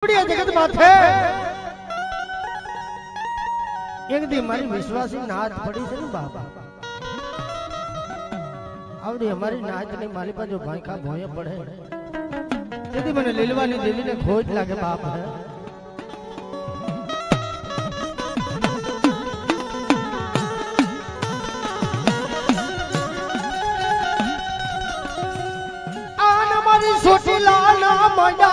आवड़ी जगत माथे एक दी मारी विश्वासी नाच पड़ी से बाबा आवड़ी हमारी नाच नहीं माली पर जो भाई का भोय पड़े यदि मैंने लीलवानी देवी ने खोज लागे बाप है आन मारी छोटी लाला मजा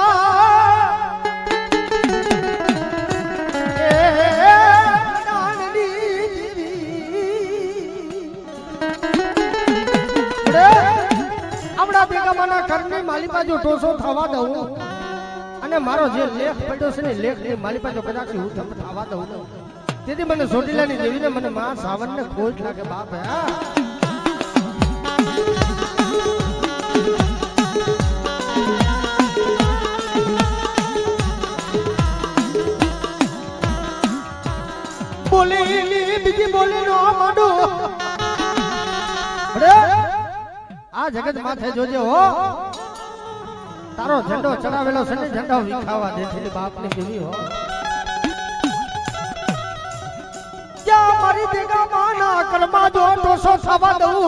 करने मालिपा जो टोसो थावा दઉં અને મારો જે લેખ પડ્યો છે ને લેખ ની માલિપા જો કદાચ હું તમને થાવા દઉં તેથી મને સોટીલાની દેવીને મને માં સાવનને ખોજ લાગે બાપ હે બોલી બીજી બોલી નો માડો અરે आ जगत माथे जोजे हो तारो झंडो चढ़ावेलो से ने झंडो विखावा देथी बाप ने केवी हो क्या मारी देगा माना कर्मा जो दोसो थावा दऊ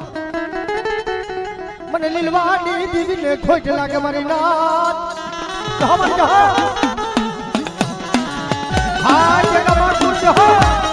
मने लीलवानी दीवी ने खोज लागे मारी नाथ हमन कहा हां जगत माथुर जो हो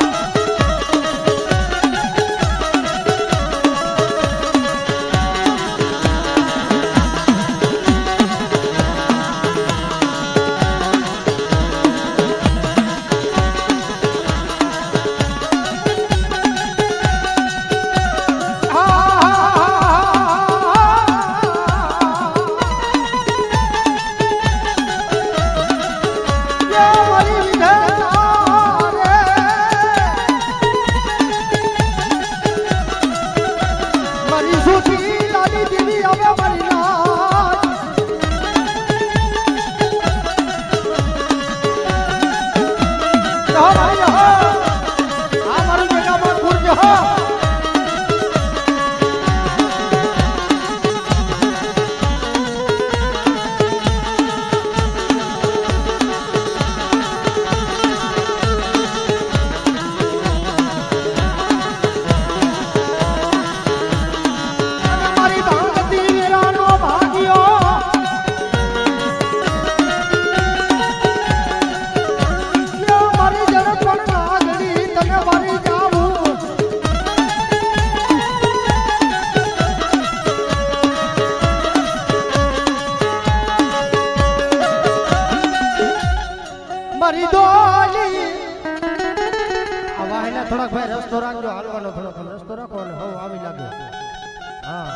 थोड़ा भाई रस्तो राख जो हालवानो थोड़ा कम रस्तो राखो ने हो आवी लागे हां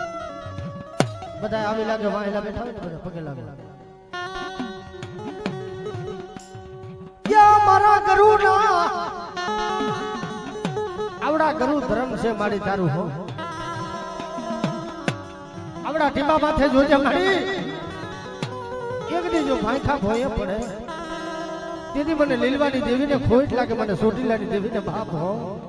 बधाय आवी लागे वाहेला बैठा हो बधाय पगे लागे या मारा गुरु ना आवड़ा गुरु धर्म से मारी दारू हो आवड़ा टीबा माथे जोजे मारी एक दी जो भाई खा भोये पड़े यदि मने लीलवानी देवी ने खोज लागे मने सोटीलानी देवी ने बाप हो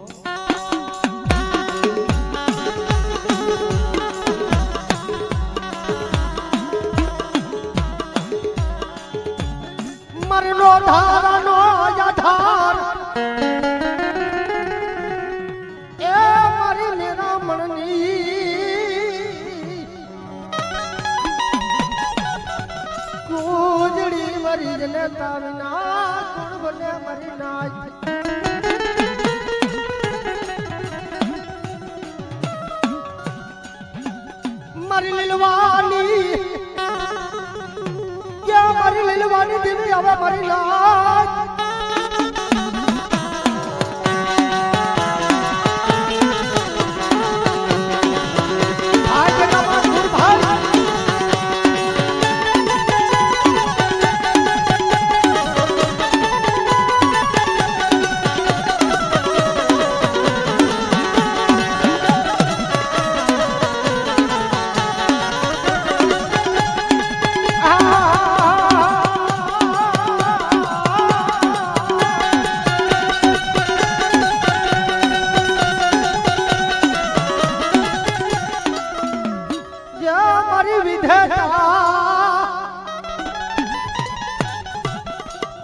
मरनो धारनो याधार ए मरी मेरा मननी गुजड़ी मरी जने ताविना बोले मरी नाच मरी लीलवानी क्या मरी लीलवानी देवी आवे मरी नाच आज का मधुर भाई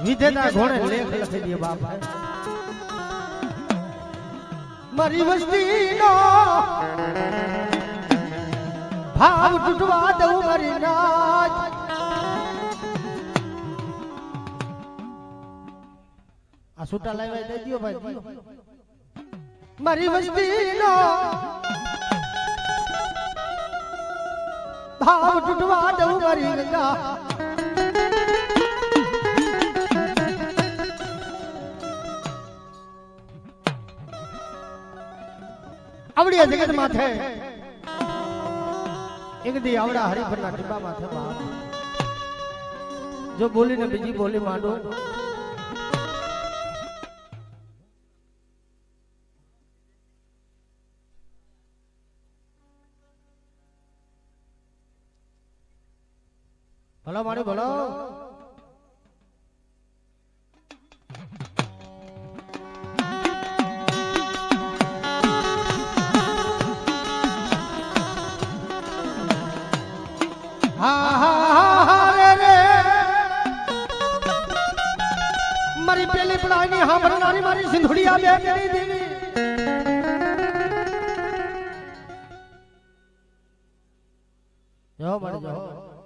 વિધેતા ઘોડે લેખ લખી દે બાપ મારી વસ્તીનો ભાવ તૂટવા દઉં મારી નાચ આ છૂટા લાવ્યા દઈ દો ભાઈ દિયો મારી વસ્તીનો ભાવ તૂટવા દઉં મારી ગંગા आवड़िया जगत माथे एक दी आवड़ा हरिभर ना टिब्बा माथे बाप जो बोली ने बीजी बोली मांडो भलो मारी भलो मारी पहली पढ़ाई हाँ भरनारी मारी सिंधुड़िया में मेरी देवी जाओ मारी जाओ